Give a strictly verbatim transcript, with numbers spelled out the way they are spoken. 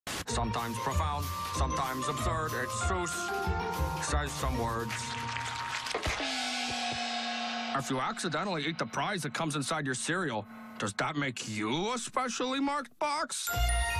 Sometimes profound, sometimes absurd. It's Seuss says some words. If you accidentally eat the prize that comes inside your cereal, does that make you a specially marked box?